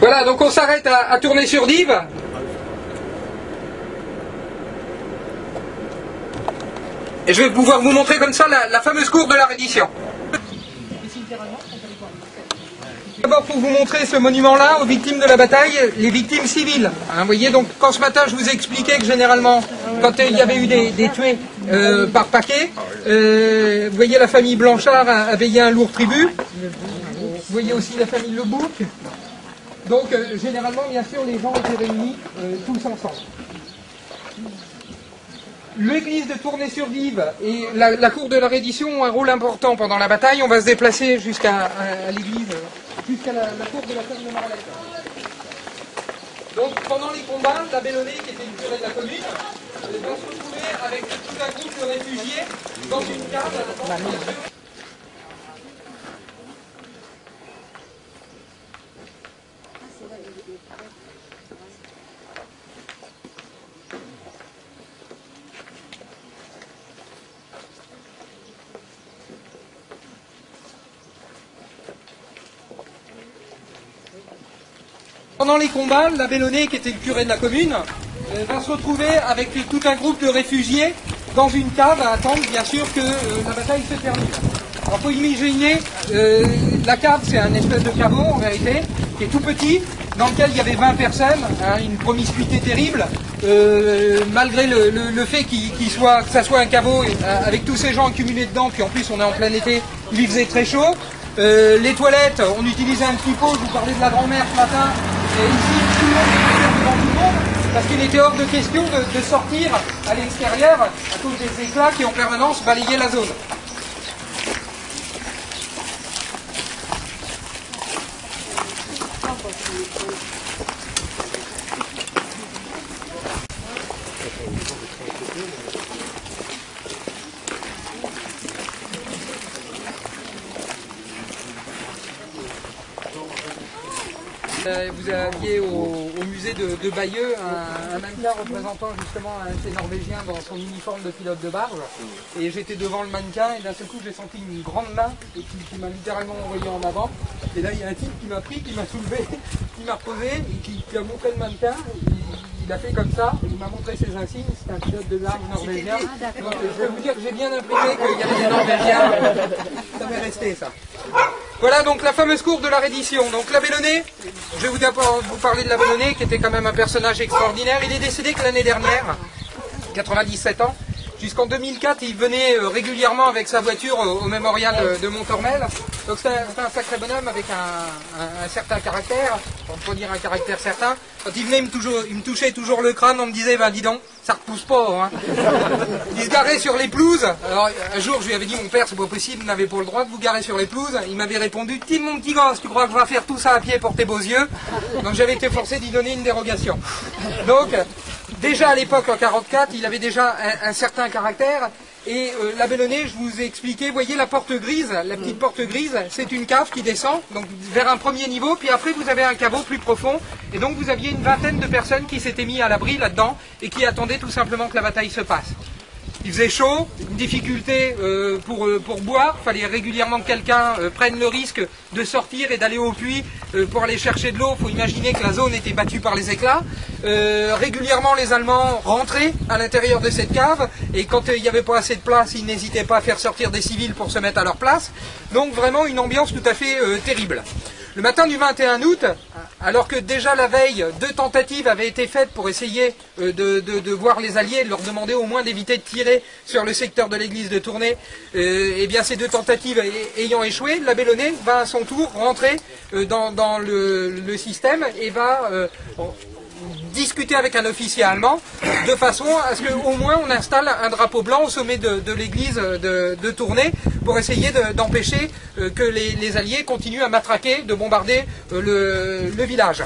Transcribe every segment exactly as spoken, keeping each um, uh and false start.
Voilà, donc on s'arrête à, à Tournai-sur-Dives. Et je vais pouvoir vous montrer comme ça la, la fameuse cour de la reddition. D'abord pour vous montrer ce monument-là aux victimes de la bataille, les victimes civiles. Hein, vous voyez, donc quand ce matin je vous expliquais que généralement, quand euh, il y avait eu des, des tués euh, par paquet, euh, vous voyez la famille Blanchard a, a payé un lourd tribut. Vous voyez aussi la famille Lebouc. Donc euh, généralement, bien sûr, les gens étaient réunis euh, tous ensemble. L'église de Tournai-sur-Dives et la, la cour de la reddition ont un rôle important pendant la bataille. On va se déplacer jusqu'à l'église, jusqu'à la, la cour de la ferme de Marlette. Donc pendant les combats, la Bellonnais, qui était le curé de la commune, va se retrouver avec tout un groupe de réfugiés dans une cave à la porte de... Pendant les combats, la Bellonnais, qui était le curé de la commune, euh, va se retrouver avec tout un groupe de réfugiés dans une cave à attendre, bien sûr, que euh, la bataille se termine. Alors, faut imaginer, euh, la cave, c'est un espèce de caveau, en vérité, qui est tout petit, dans lequel il y avait vingt personnes, hein, une promiscuité terrible, euh, malgré le, le, le fait qu'il, qu'il soit, que ça soit un caveau, euh, avec tous ces gens accumulés dedans, puis en plus on est en plein été, il faisait très chaud. Euh, les toilettes, on utilisait un petit pot, je vous parlais de la grand-mère ce matin, et ici tout le monde était devant tout le monde, parce qu'il était hors de question de, de sortir à l'extérieur à cause des éclats qui en permanence balayaient la zone. Vous aviez au, au musée de, de Bayeux un, un mannequin représentant justement un de ces Norvégiens dans son uniforme de pilote de barge. Et j'étais devant le mannequin et d'un seul coup j'ai senti une grande main et qui, qui m'a littéralement envoyé en avant. Et là il y a un type qui m'a pris, qui m'a soulevé, qui m'a reposé et qui, qui a montré le mannequin. Il, il a fait comme ça, il m'a montré ses insignes, c'est un pilote de barge norvégien. Donc je vais vous dire que j'ai bien imprimé qu'il y avait des Norvégiens. Ça m'est resté ça. Voilà donc la fameuse cour de la reddition. Donc la Bellonnais, je vais vous, vous parler de la Bellonnais qui était quand même un personnage extraordinaire. Il est décédé que l'année dernière, quatre-vingt-dix-sept ans. Jusqu'en deux mille quatre, il venait régulièrement avec sa voiture au, au mémorial de, de Montormel. Donc c'était un, un sacré bonhomme avec un, un, un certain caractère, on peut dire un caractère certain. Quand il venait, il me, toujours, il me touchait toujours le crâne, on me disait, ben dis donc, ça repousse pas. Hein. Il se garait sur les pelouses. Alors un jour, je lui avais dit, mon père, c'est pas possible, vous n'avez pas le droit de vous garer sur les pelouses. Il m'avait répondu, dis mon petit gosse, tu crois que je vais faire tout ça à pied pour tes beaux yeux? Donc j'avais été forcé d'y donner une dérogation. Donc, déjà à l'époque, en quarante-quatre, il avait déjà un, un certain caractère. Et euh, la Bellonnais, je vous ai expliqué, vous voyez la porte grise, la petite porte grise, c'est une cave qui descend donc vers un premier niveau, puis après vous avez un caveau plus profond, et donc vous aviez une vingtaine de personnes qui s'étaient mis à l'abri là-dedans, et qui attendaient tout simplement que la bataille se passe. Il faisait chaud, une difficulté euh, pour, euh, pour boire, il fallait régulièrement que quelqu'un euh, prenne le risque de sortir et d'aller au puits euh, pour aller chercher de l'eau. Il faut imaginer que la zone était battue par les éclats. Euh, régulièrement les Allemands rentraient à l'intérieur de cette cave et quand il euh, n'y avait pas assez de place, ils n'hésitaient pas à faire sortir des civils pour se mettre à leur place. Donc vraiment une ambiance tout à fait euh, terrible. Le matin du vingt et un août, alors que déjà la veille, deux tentatives avaient été faites pour essayer de, de, de voir les Alliés, de leur demander au moins d'éviter de tirer sur le secteur de l'église de Tournai, euh, et bien ces deux tentatives ayant échoué, la Bellonnais va à son tour rentrer euh, dans, dans le, le système et va euh, discuter avec un officier allemand de façon à ce qu'au moins on installe un drapeau blanc au sommet de, de l'église de, de Tournai pour essayer d'empêcher de, que les, les Alliés continuent à matraquer, de bombarder le, le village.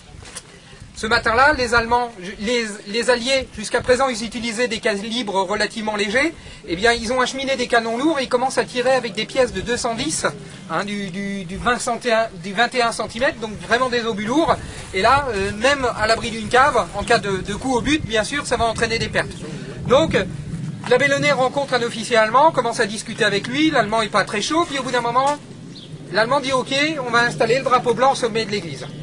Ce matin-là, les Allemands, les, les Alliés, jusqu'à présent, ils utilisaient des calibres relativement légers. Eh bien, ils ont acheminé des canons lourds et ils commencent à tirer avec des pièces de deux cent dix, hein, du, du, du, vingt, du vingt et un centimètres, donc vraiment des obus lourds. Et là, euh, même à l'abri d'une cave, en cas de, de coup au but, bien sûr, ça va entraîner des pertes. Donc, la Bellonnais rencontre un officier allemand, commence à discuter avec lui. L'Allemand n'est pas très chaud, puis au bout d'un moment, l'Allemand dit « Ok, on va installer le drapeau blanc au sommet de l'église ».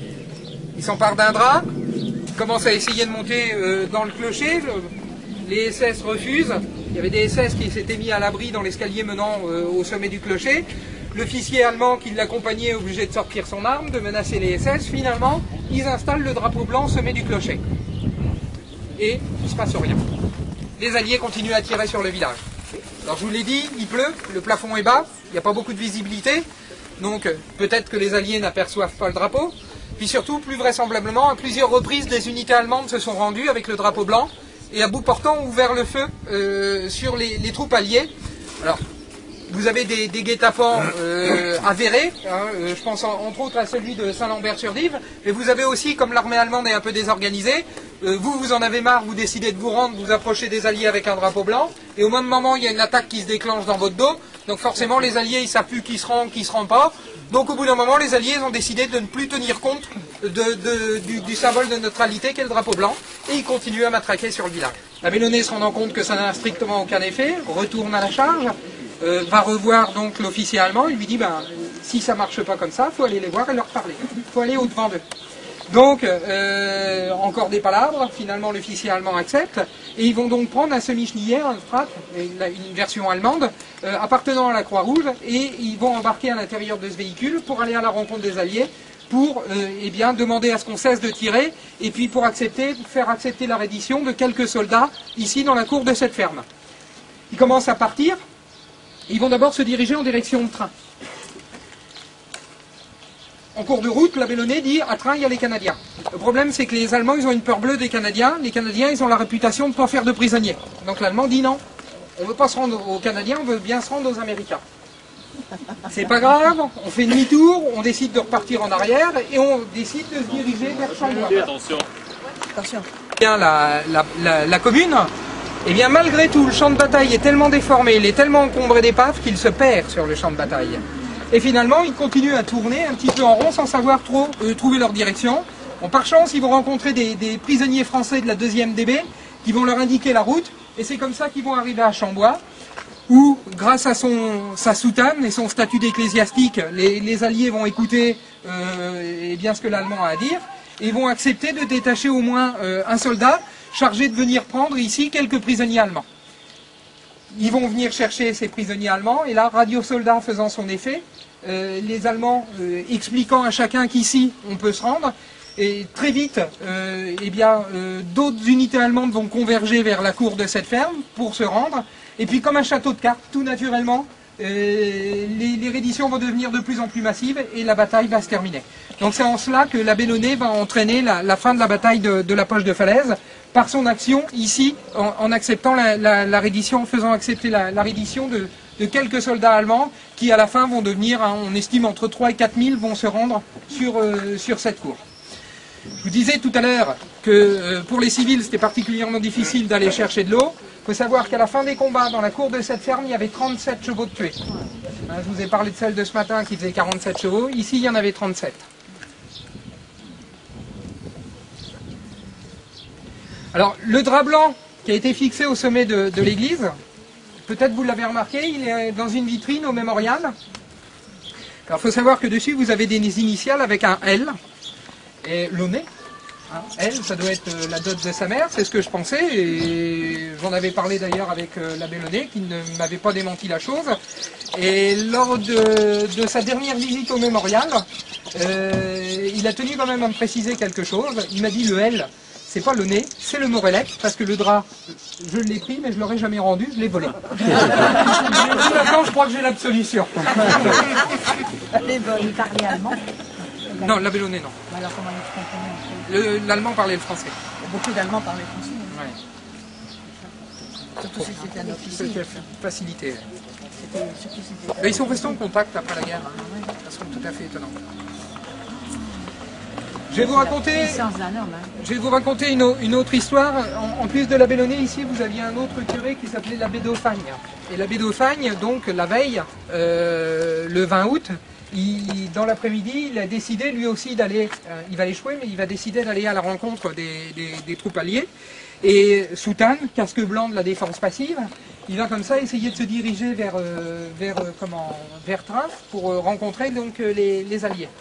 il s'empare d'un drap, il commence à essayer de monter euh, dans le clocher, le, les S S refusent, il y avait des S S qui s'étaient mis à l'abri dans l'escalier menant euh, au sommet du clocher, l'officier allemand qui l'accompagnait est obligé de sortir son arme, de menacer les S S, finalement ils installent le drapeau blanc au sommet du clocher. Et il ne se passe rien. Les Alliés continuent à tirer sur le village. Alors je vous l'ai dit, il pleut, le plafond est bas, il n'y a pas beaucoup de visibilité, donc peut-être que les Alliés n'aperçoivent pas le drapeau. Puis surtout, plus vraisemblablement, à plusieurs reprises, des unités allemandes se sont rendues avec le drapeau blanc et à bout portant ont ouvert le feu euh, sur les, les troupes alliées. Alors, vous avez des, des guet-apens euh, avérés, hein, euh, je pense en, entre autres à celui de Saint-Lambert-sur-Dive, mais vous avez aussi, comme l'armée allemande est un peu désorganisée, euh, vous, vous en avez marre, vous décidez de vous rendre, vous approchez des Alliés avec un drapeau blanc, et au même moment, il y a une attaque qui se déclenche dans votre dos, donc forcément, les Alliés, ils ne savent plus qui se rend, qui ne se rend pas, donc au bout d'un moment, les Alliés ont décidé de ne plus tenir compte de, de, du, du symbole de neutralité qu'est le drapeau blanc, et ils continuent à matraquer sur le village. La Bellonnet, se rendant compte que ça n'a strictement aucun effet, retourne à la charge, Euh, va revoir donc l'officier allemand, il lui dit ben, si ça marche pas comme ça, il faut aller les voir et leur parler, il faut aller au-devant d'eux. Donc, euh, encore des palabres, finalement l'officier allemand accepte, et ils vont donc prendre un semi-chenillet, un Strat, une version allemande, euh, appartenant à la Croix-Rouge, et ils vont embarquer à l'intérieur de ce véhicule pour aller à la rencontre des Alliés, pour euh, eh bien, demander à ce qu'on cesse de tirer, et puis pour accepter, faire accepter la reddition de quelques soldats, ici dans la cour de cette ferme. Ils commencent à partir. Ils vont d'abord se diriger en direction de train. En cours de route, la Bellonnet dit à train, il y a les Canadiens. Le problème, c'est que les Allemands, ils ont une peur bleue des Canadiens. Les Canadiens, ils ont la réputation de ne pas faire de prisonniers. Donc l'Allemand dit non. On ne veut pas se rendre aux Canadiens, on veut bien se rendre aux Américains. C'est pas grave, on fait demi-tour, on décide de repartir en arrière et on décide de se diriger vers Chambois. Attention. Attention. Bien, la, la, la, la commune. Eh bien, malgré tout, le champ de bataille est tellement déformé, il est tellement encombré d'épaves qu'il se perd sur le champ de bataille. Et finalement, ils continuent à tourner un petit peu en rond sans savoir trop euh, trouver leur direction. Bon, par chance, ils vont rencontrer des, des prisonniers français de la deuxième D B qui vont leur indiquer la route. Et c'est comme ça qu'ils vont arriver à Chambois, où, grâce à son, sa soutane et son statut d'ecclésiastique, les, les Alliés vont écouter euh, eh bien, ce que l'Allemand a à dire et vont accepter de détacher au moins euh, un soldat chargé de venir prendre ici quelques prisonniers allemands. Ils vont venir chercher ces prisonniers allemands, et là, radio-soldat faisant son effet, euh, les Allemands euh, expliquant à chacun qu'ici, on peut se rendre, et très vite, euh, eh bien, euh, d'autres unités allemandes vont converger vers la cour de cette ferme pour se rendre, et puis comme un château de cartes, tout naturellement, euh, les, les redditions vont devenir de plus en plus massives, et la bataille va se terminer. Donc c'est en cela que la Bellonnet va entraîner la, la fin de la bataille de, de la poche de Falaise, par son action ici, en, en acceptant la, la, la reddition, en faisant accepter la, la reddition de, de quelques soldats allemands qui à la fin vont devenir, hein, on estime entre trois et quatre mille vont se rendre sur, euh, sur cette cour. Je vous disais tout à l'heure que euh, pour les civils c'était particulièrement difficile d'aller chercher de l'eau. Il faut savoir qu'à la fin des combats, dans la cour de cette ferme, il y avait trente-sept chevaux de tués. Hein, je vous ai parlé de celle de ce matin qui faisait quarante-sept chevaux, ici il y en avait trente-sept. Alors, le drap blanc qui a été fixé au sommet de, de l'église, peut-être vous l'avez remarqué, il est dans une vitrine au mémorial. Alors, il faut savoir que dessus, vous avez des initiales avec un L, et Launay. Hein, L, ça doit être la dot de sa mère, c'est ce que je pensais, et j'en avais parlé d'ailleurs avec euh, la Bellonnet, qui ne m'avait pas démenti la chose. Et lors de, de sa dernière visite au mémorial, euh, il a tenu quand même à me préciser quelque chose. Il m'a dit le L, c'est pas le nez, c'est le Morelec, parce que le drap, je l'ai pris, mais je l'aurais jamais rendu, je l'ai volé. Maintenant, je crois que j'ai l'absolution. Il parlait allemand? Non, la Bellonnet, non. Alors comment il se comprenait? L'allemand parlait le français. Beaucoup d'Allemands parlaient français. Ouais. Surtout si c'était un officier. C'était facilité. C'était, surtout si c'était... Mais ils sont restés en contact après la guerre. Hein. Ça serait tout à fait étonnant. Je vais vous raconter, je vais vous raconter une, une autre histoire. En, en plus de la Bellonnet, ici, vous aviez un autre curé qui s'appelait l'abbé d'Aufagne. Et l'abbé d'Aufagne, donc, la veille, euh, le vingt août, il, dans l'après-midi, il a décidé, lui aussi, d'aller, euh, il va échouer, mais il va décider d'aller à la rencontre des, des, des troupes alliées. Et soutane, casque blanc de la défense passive, il va comme ça essayer de se diriger vers, euh, vers, euh, comment, vers Trèves pour euh, rencontrer donc, les, les alliés.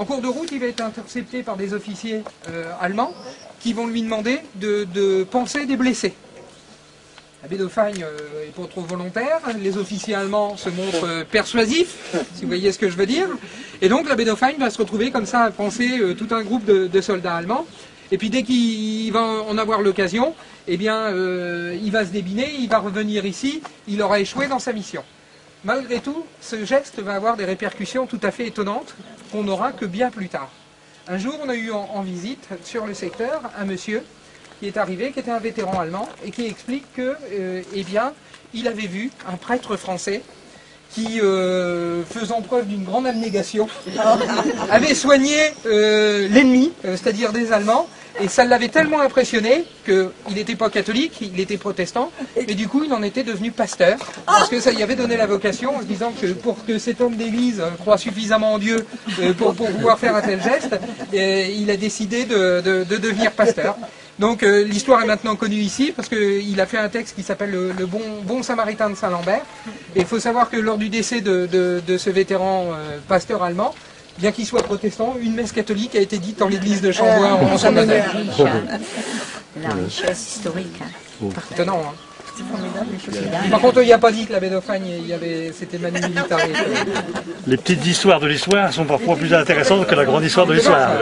En cours de route, il va être intercepté par des officiers euh, allemands qui vont lui demander de, de panser des blessés. L'abbé Dauphine euh, est pas trop volontaire, les officiers allemands se montrent euh, persuasifs, si vous voyez ce que je veux dire, et donc l'abbé Dauphine va se retrouver comme ça à panser euh, tout un groupe de, de soldats allemands, et puis dès qu'il va en avoir l'occasion, eh bien euh, il va se débiner, il va revenir ici, il aura échoué dans sa mission. Malgré tout, ce geste va avoir des répercussions tout à fait étonnantes qu'on n'aura que bien plus tard. Un jour, on a eu en, en visite sur le secteur un monsieur qui est arrivé, qui était un vétéran allemand, et qui explique que, euh, eh bien, il avait vu un prêtre français qui, euh, faisant preuve d'une grande abnégation, avait soigné euh, l'ennemi, euh, c'est-à-dire des Allemands, et ça l'avait tellement impressionné qu'il n'était pas catholique, il était protestant, et du coup il en était devenu pasteur, parce que ça y avait donné la vocation, en se disant que pour que cet homme d'église croit suffisamment en Dieu euh, pour, pour pouvoir faire un tel geste, euh, il a décidé de, de, de devenir pasteur. Donc euh, l'histoire est maintenant connue ici parce qu'il a fait un texte qui s'appelle le, le bon, bon Samaritain de Saint-Lambert. Et il faut savoir que lors du décès de, de, de ce vétéran euh, pasteur allemand, bien qu'il soit protestant, une messe catholique a été dite dans l'église de Chambois en, en son honneur. La richesse historique. Hein. Étonnant, hein. C'est formidable, les choses qu'il y a. Par contre, il n'y a pas dit que l'abbé Dauphine, il y avait, c'était Manu Militari. Les petites histoires de l'histoire sont parfois plus intéressantes que la grande histoire de l'histoire.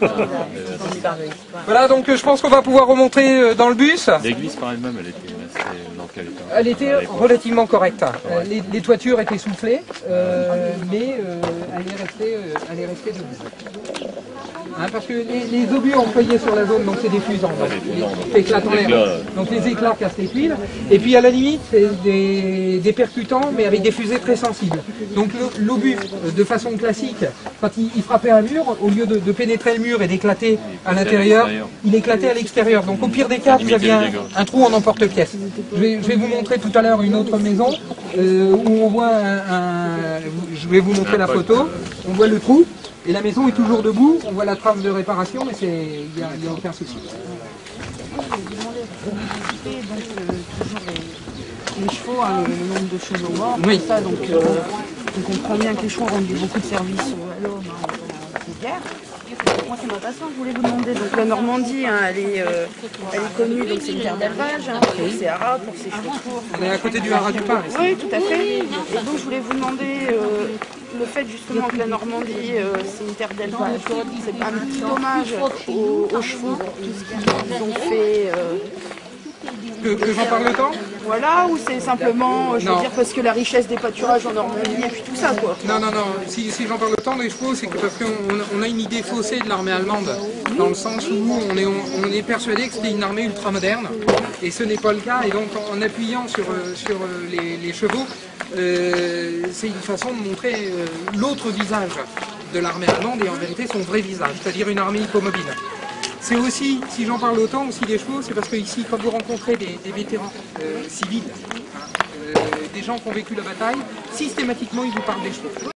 Voilà, donc je pense qu'on va pouvoir remonter dans le bus. L'église par elle-même, elle était assez... dans quel état? Elle était relativement correcte. Euh, les, les toitures étaient soufflées, euh, mais euh, elle est restée, euh, elle est restée debout. Hein, parce que les, les obus employés sur la zone, donc c'est des fusants, donc, les, éclatent en l'air. Donc les éclats cassent les tuiles. Et puis à la limite, c'est des, des percutants, mais avec des fusées très sensibles. Donc l'obus, de façon classique, quand il, il frappait un mur, au lieu de, de pénétrer le mur et d'éclater à l'intérieur, il éclatait à l'extérieur. Donc au pire des cas, vous aviez un, un trou en emporte-pièce. Je vais, je vais vous montrer tout à l'heure une autre maison euh, où on voit un, un... Je vais vous montrer la photo. On voit le trou. Et la maison est toujours debout, on voit la trace de réparation, mais il n'y a, a aucun souci. Je vais vous demander donc, euh, toujours les, les chevaux, hein, le, le nombre de chevaux morts, Oui. tout ça, donc euh, on comprend bien que les chevaux rendent beaucoup de services à l'homme hein, pendant la guerre. Moi, c'est ma passion, je voulais vous demander, donc la Normandie, hein, elle, est, euh, elle est connue, donc c'est une terre d'élevage, hein, pour ses haras, pour ses chevaux. On est à côté du haras du Pin. Oui, tout à fait. Et donc je voulais vous demander euh, le fait justement que la Normandie, euh, c'est une terre d'élevage, c'est un petit hommage aux, aux chevaux pour tout ce qu'ils ont fait. Euh, Que, que j'en parle le temps? Voilà, ou c'est simplement, je veux Non. dire, parce que la richesse des pâturages en Normandie et puis tout ça, quoi. Non, non, non. Si, si j'en parle le temps des chevaux, c'est que parce qu'on on a une idée faussée de l'armée allemande, dans le sens où on est, on, on est persuadé que c'était une armée ultramoderne, et ce n'est pas le cas. Et donc, en appuyant sur, euh, sur euh, les, les chevaux, euh, c'est une façon de montrer euh, l'autre visage de l'armée allemande, et en vérité son vrai visage, c'est-à-dire une armée hippomobile. C'est aussi, si j'en parle autant aussi des chevaux, c'est parce que ici, quand vous rencontrez des, des vétérans euh, civils, hein, euh, des gens qui ont vécu la bataille, systématiquement ils vous parlent des chevaux.